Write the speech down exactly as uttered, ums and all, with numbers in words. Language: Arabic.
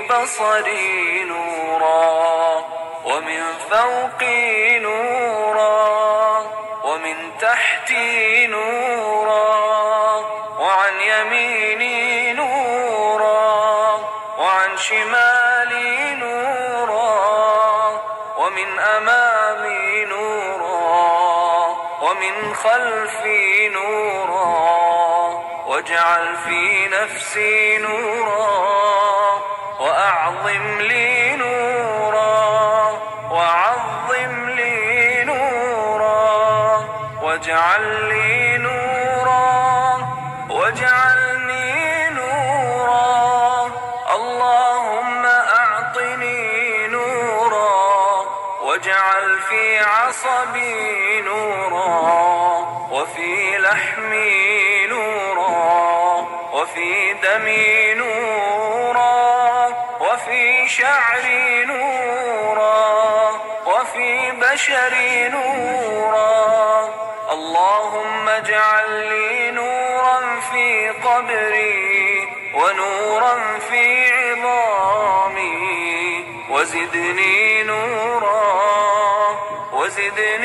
بصري نورا، ومن فوقي نورا، ومن تحتي نورا، وعن يميني نورا، وعن شمالي نورا، ومن أمامي نورا، ومن خلفي نورا. واجعل في نفسي نورا، وأعظم لي نورا، وعظم لي نورا، واجعل لي نورا، واجعلني نورا. اللهم أعطني نورا، واجعل في عصبي نورا، وفي لحمي نورا، وفي دمي نورا، وفي شعري نورا، وفي بشري نورا. اللهم اجعل لي نورا في قبري، ونورا في عظامي، وزدني نورا، وزدني